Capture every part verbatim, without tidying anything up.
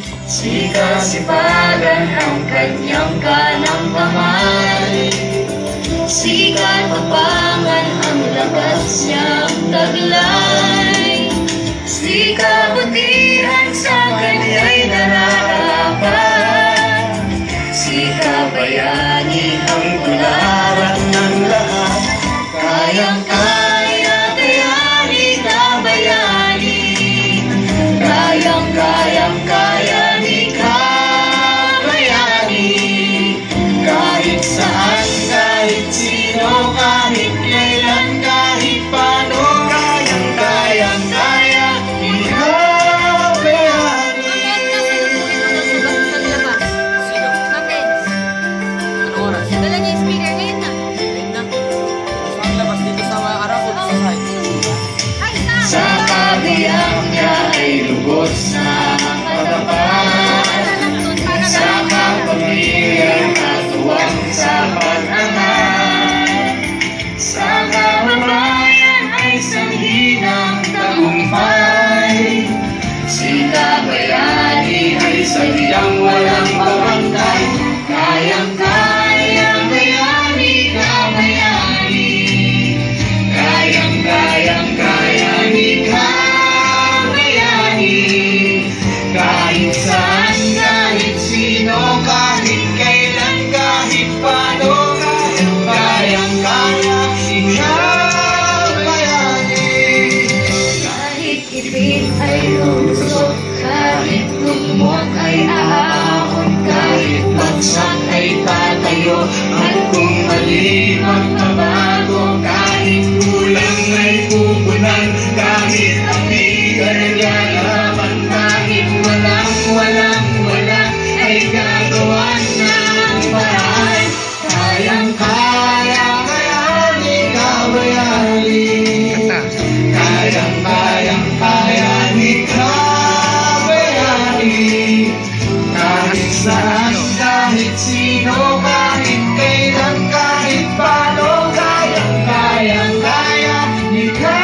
Sikasipagan ang kanyang kanang kamay. Sikat tapangan ang lakas niyang taglay. Sikabutihan sa kanya'y nararapat. Sikabayani ang tularan ng lahat. Kayang-kaya kayani kabayani. Kayang-kayang-kaya ni kabayani. Kahit saan, kahit sino, kahit kailan, kahit paano, kayang-kayang-kaya ni kabayani. Anong oras? Dala niya yung speaker ngayon na. Ayun na. Saan labas dito sa araw o sa site? Ay, sa! Sa kabiyang niya ay lubos na katapat. Sa kapamilya katuwang sa pag-angat. Sa kababayan ay sanhi ng tagumpay. Si kabayani ay sadyang walang pabantay. Kayang-kayang bayani, kabayani. Kayang-kayang kayani, kabayani. Kahit saan, kahit sino, kahit kailan, kahit paano, kayang-kaya si kabayani. Kahit ipit ay lusot, kahit lumot ay aahon, kahit bagsak ay tatayo, at kung mali magbabago, kahit kulang ay pupunan, kahit api ay lalaban, kahit walang walang wala ay gagawan ng paraan. Kayang-kaya kayani kabayani. Kayang-kayang kayani kabayani. Kahit saan, kahit sino, kahit kailan, kahit paano, kayang-kayang kaya ni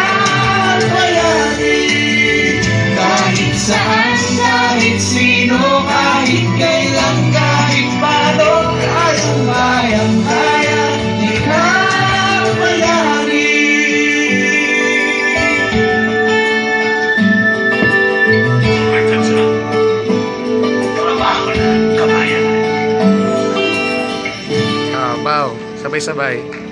kabayani. Kahit saan, kahit sino, kahit kailan, kahit paano, kayang-kayang kaya ni kabayani. Kabaw, sabay-sabay.